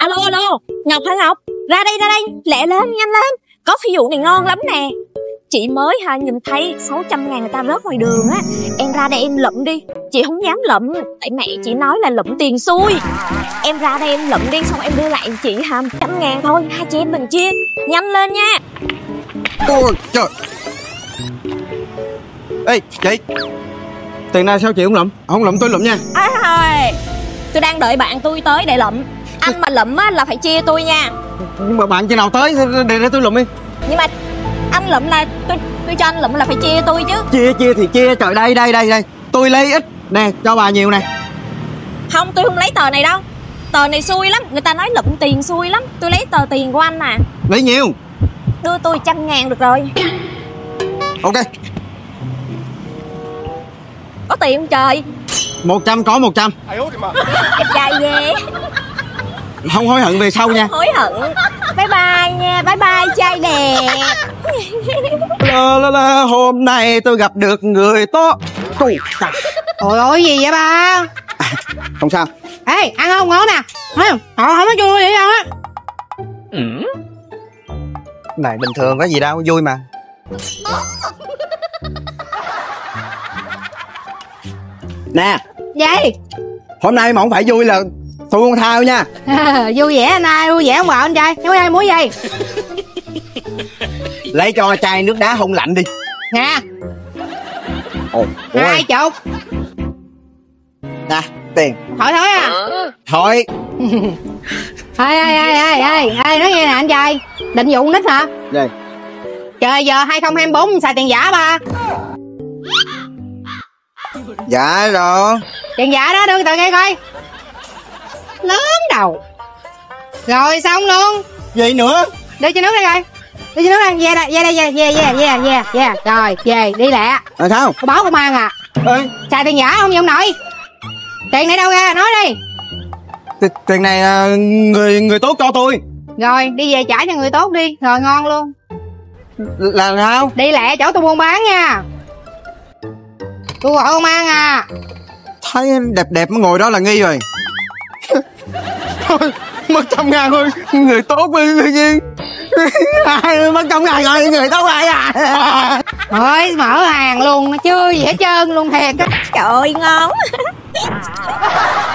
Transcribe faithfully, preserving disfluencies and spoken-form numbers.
Alo alo, Ngọc hả Ngọc? Ra đây ra đây, lẹ lên, nhanh lên. Có phi vụ này ngon lắm nè. Chị mới ha nhìn thấy sáu trăm ngàn người ta rớt ngoài đường á. Em ra đây em lụm đi. Chị không dám lụm, tại mẹ chị nói là lụm tiền xui. Em ra đây em lụm đi, xong em đưa lại chị hả? Trăm ngàn thôi, hai chị em mình chia. Nhanh lên nha. Ôi trời. Ê chị, tiền này sao chị không lụm? Không lụm tôi lụm nha. À, thôi. Tôi đang đợi bạn tôi tới để lụm. Anh mà lụm á là phải chia tôi nha. Nhưng mà bạn khi nào tới để, để tôi lụm đi. Nhưng mà anh lụm là tôi tôi cho anh lụm là phải chia tôi chứ. Chia chia thì chia, trời, đây đây đây đây. Tôi lấy ít nè, cho bà nhiều nè. Không, tôi không lấy tờ này đâu. Tờ này xui lắm, người ta nói lụm tiền xui lắm. Tôi lấy tờ tiền của anh à. Lấy nhiều. Đưa tôi trăm ngàn được rồi. Ok. Có tiền không trời? Một trăm có một trăm. Đẹp trai ghê. Không hối hận về sau nha. Hối hận. Bye bye nha, bye bye trai đẹp. La, la, la, hôm nay tôi gặp được người tốt. Trời ơi gì vậy ba? À, không sao. Ê, ăn không ngon nè. Không, họ không có vui vậy đâu á. Này bình thường có gì đâu, vui mà. Nè. Gì? Hôm nay mà không phải vui là tôi không thao nha. À, vui vẻ anh ai, vui vẻ ông bà anh trai. Nhớ ai muốn gì? Lấy cho chai nước đá không lạnh đi. Nè. Ồ, hai chục. Nè, tiền. Thôi thôi à. Thôi. Ê, ê, ê, ê, ê, ê, nói nghe nè anh trai. Định vụ nít hả? Gì? Trời giờ hai không hai bốn xài tiền giả ba. Dạ rồi. Tiền giả đó đưa tờ nghe coi. Lớn đầu. Rồi xong luôn. Gì nữa? Đưa cho nước đây coi. Đưa cho nước đây, về đây, về đây, về, về, về, về, về, về. Rồi, về, đi lẹ. Rồi sao? Có báo công an à? Ê. Xài tiền giả không vậy ông nội? Tiền này đâu ra, nói đi. T tiền này à, người người tốt cho tôi. Rồi, đi về trả cho người tốt đi, rồi ngon luôn. Là sao? Đi lẹ chỗ tôi buôn bán nha. Tôi gọi công an à. Thấy đẹp đẹp mới ngồi đó là nghi rồi. Thôi, mất trăm ngàn thôi. Người tốt với người gì. Mất trăm ngàn rồi, người tốt ai à. Thôi, mở hàng luôn, chưa gì hết trơn luôn thiệt á. Trời ơi, ngon.